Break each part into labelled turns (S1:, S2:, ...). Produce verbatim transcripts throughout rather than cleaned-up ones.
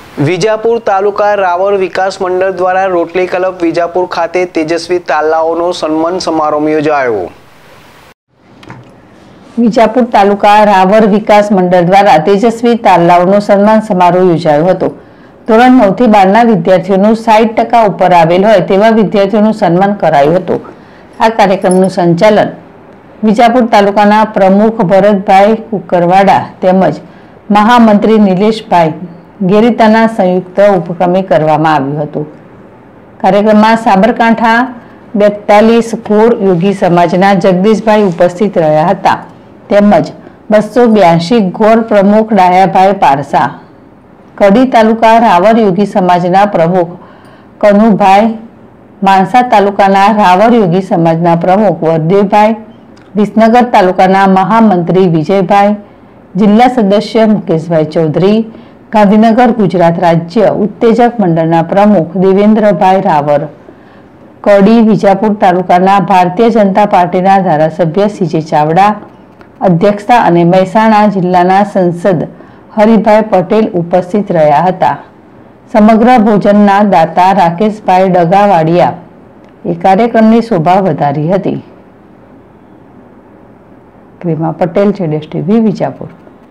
S1: વિજાપુર તાલુકા રાવર વિકાસ મંડળ દ્વારા rotary club Vijapur ખાતે તેજસ્વી તાલાઓનો સન્માન સમારોહ યોજાયો।
S2: વિજાપુર તાલુકા રાવર વિકાસ મંડળ દ્વારા તેજસ્વી તાલાઓનો સન્માન સમારોહ યોજાયો હતો। ધોરણ નવ થી બાર ના વિદ્યાર્થીઓનું સાઠ ટકા ઉપર આવેલ હોય તેવા વિદ્યાર્થીઓનું સન્માન કરાયું હતું। આ કાર્યક્રમનું સંચાલન વિજાપુર તાલુકાના પ્રમુખ ભરતભાઈ કુકરવાડા તેમજ મહામંત્રી નિલેશભાઈ ગેરીતાના સંયુક્ત ઉપક્રમે કરવામાં આવ્યું હતું। કાર્યક્રમમાં સાબરકાંઠા બેતાલીસ ઘોર યોગી સમાજના જગદીશભાઈ ઉપસ્થિત રહ્યા હતા તેમજ બસો બ્યાસી ઘોર પ્રમુખ ડાયાભાઈ પારસા, કડી તાલુકા રાવર યોગી સમાજના પ્રમુખ કનુભાઈ, માણસા તાલુકાના રાવર યોગી સમાજના પ્રમુખ વરદેવભાઈ, વિસનગર તાલુકાના મહામંત્રી વિજયભાઈ, જિલ્લા સદસ્ય મુકેશભાઈ ચૌધરી, ગાંધીનગર ગુજરાત રાજ્ય ઉત્તેજક મંડળના પ્રમુખ દેવેન્દ્રભાઈ રાવર, કડી વિજાપુર તાલુકાના ભારતીય જનતા પાર્ટીના ધારાસભ્ય સીજે ચાવડા અધ્યક્ષતા અને મહેસાણા જિલ્લાના સંસદ હરિભાઈ પટેલ ઉપસ્થિત રહ્યા હતા। સમગ્ર ભોજનના દાતા રાકેશભાઈ ડગાવાડિયા એ કાર્યક્રમની શોભા વધારી હતી। ક્રિમા પટેલ, જેડેશ ટીવી, વિજાપુર।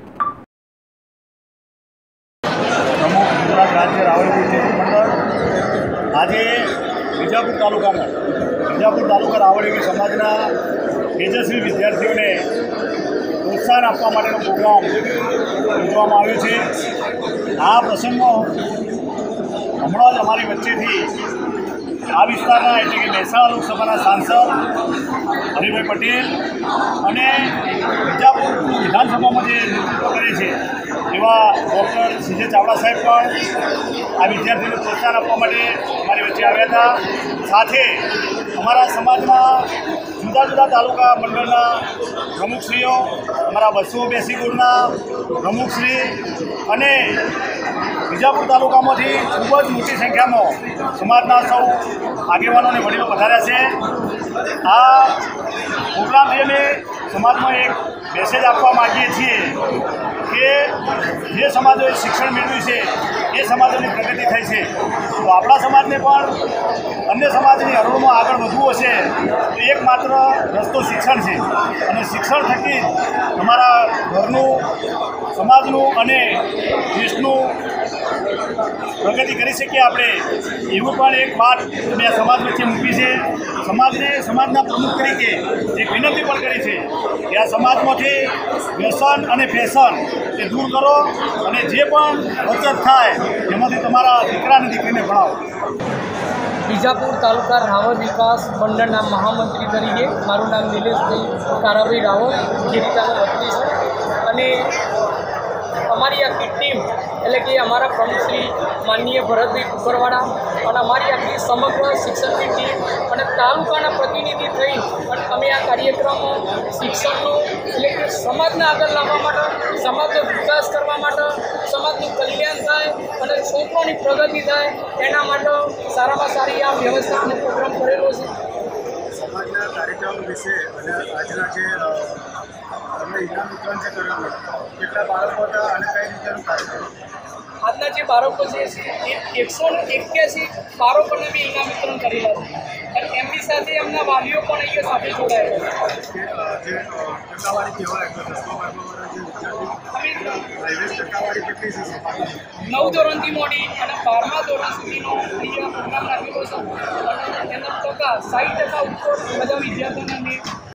S3: આજે વિજાપુર તાલુકામાં વિજાપુર તાલુકા રાવળીવી સમાજના તેજસ્વી વિદ્યાર્થીઓને પ્રોત્સાહન આપવા માટેનો પ્રોગ્રામ યોજવામાં આવ્યો છે। આ પ્રસંગમાં હમણાં જ અમારી વચ્ચેથી આ વિસ્તારના એટલે કે મહેસાણા લોકસભાના સાંસદ હરિભાઈ પટેલ અને વિજાપુર વિધાનસભામાં જે નેતૃત્વ કરે છે એવા ડૉક્ટર સીજે ચાવડા સાહેબ પણ આ વિદ્યાર્થીઓને પ્રોત્સાહન આપવા માટે અમારી વચ્ચે આવ્યા હતા। સાથે અમારા સમાજના જુદા જુદા તાલુકા મંડળના પ્રમુખશ્રીઓ, અમારા બસો બેસી ગુણના પ્રમુખશ્રી અને વિજાપુર તાલુકામાંથી ખૂબ જ મોટી સંખ્યામાં સમાજના સૌ આગેવાનો અને વડીલો વધાર્યા છે। આ પ્રોગ્રામથી અમે સમાજમાં એક મેસેજ આપવા માગીએ છીએ કે જે સમાજોએ શિક્ષણ મેળવ્યું છે એ સમાજોની પ્રગતિ થઈ છે, તો આપણા સમાજને પણ અન્ય સમાજની હરોળમાં આગળ વધવું હશે તો એકમાત્ર રસ્તો શિક્ષણ છે અને શિક્ષણ થકી અમારા ઘરનું, સમાજનું અને દેશનું પ્રગતિ કરી શકીએ આપણે, એવું પણ એક વાત મેં સમાજ વચ્ચે મૂકી છે। સમાજને સમાજના પ્રમુખ તરીકે એક વિનંતી પણ કરી છે કે આ સમાજમાંથી વ્યસન અને ફેશન એ દૂર કરો અને જે પણ બચત થાય એમાંથી તમારા દીકરા અને દીકરીને ભણાવો।
S4: વિજાપુર તાલુકા રાવર વિકાસ મંડળના મહામંત્રી તરીકે મારું નામ નિલેશભાઈ કારાભાઈ રાવર ગીરીતાનો વતની છે અને અમારી આખી ટીમ એટલે કે અમારા પ્રમુખ શ્રી માનનીય ભરતભાઈ કુકરવાડા અને અમારી આખી સમગ્ર શિક્ષણની ટીમ અને તાલુકાના પ્રતિનિધિ થઈ અને અમે આ કાર્યક્રમ શિક્ષણનું એટલે કે સમાજને આગળ લાવવા માટે, સમાજનો વિકાસ કરવા માટે, સમાજનું કલ્યાણ થાય અને છોકરોની પ્રગતિ થાય એના માટે સારામાં સારી આ વ્યવસ્થાનો પ્રોગ્રામ કરેલો છે।
S3: સમાજના કાર્યક્રમ વિશે અને આજના જે તમે ઇનામ વિતરણ જે કરેલું કેટલા બાળકો હતા અને કઈ રીતેનું કાર્યક્રમ?
S4: આજના જે બાળકો જે છે એ એકસો ને એક્યાસી બાળકોને બી ઇનામ વિતરણ કરેલા છે અને એમની સાથે એમના વાલીઓ પણ અહીંયા સાથે જોડાયેલા છે।
S3: જે ટકાવારી કહેવાય તો દસમા બારમાવાળા જે વિદ્યાર્થી પ્રાઇવેટ ટકાવારી કેટલી છે?
S4: નવ ધોરણથી મોડી અને બારમા ધોરણ સુધીનો અહીંયા પ્રોગ્રામ રાખેલો છે અને એના ટકા સાઠ ટકા ઉપર બધા વિદ્યાર્થીઓને